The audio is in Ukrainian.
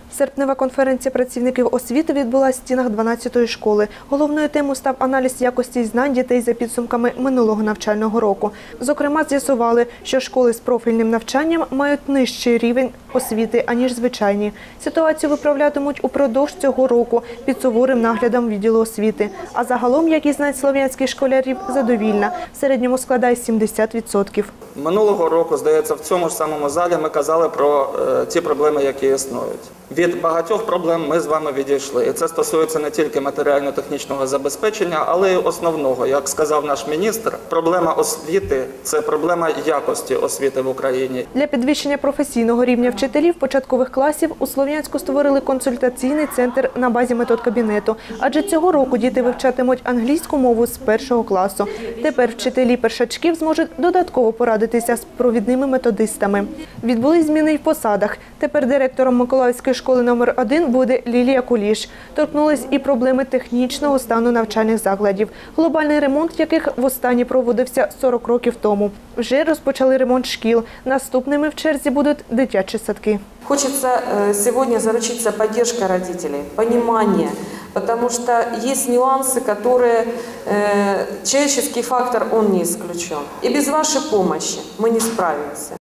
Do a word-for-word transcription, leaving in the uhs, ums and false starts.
Серпнева конференція працівників освіти відбулася в стінах дванадцятої школи. Головною темою став аналіз якості знань дітей за підсумками минулого навчального року. Зокрема, з'ясували, що школи з профільним навчанням мають нижчий рівень освіти, аніж звичайні. Ситуацію виправлятимуть упродовж цього року під суворим наглядом відділу освіти. А загалом якість знань слов'янських школярів задовільна. В середньому складає сімдесят відсотків. Минулого року, здається, в цьому ж самому залі ми казали про е, ті проблеми, які існують. Від багатьох проблем ми з вами відійшли. І це стосується не тільки матеріально-технічного забезпечення, але й основного. Як сказав наш міністр, проблема освіти – це проблема якості освіти в Україні. Для підвищення професійного рівня вчителів початкових класів у Слов'янську створили консультаційний центр на базі медкабінету. Адже цього року діти вивчатимуть англійську мову з першого класу. Тепер вчителі першачків зможуть додатково порадитися з провідними методистами. Відбулись зміни й в посадах. Тепер директором Миколаївської школи номер один буде Лілія Куліш. Торкнулись і проблеми технічного стану навчальних закладів, глобальний ремонт яких востаннє проводився сорок років тому. Вже розпочали ремонт шкіл. Наступними в черзі будуть дитячі садки. Хочется сегодня заручиться поддержкой родителей, понимание, потому что есть нюансы, которые э, человеческий фактор, он не исключен. И без вашей помощи мы не справимся.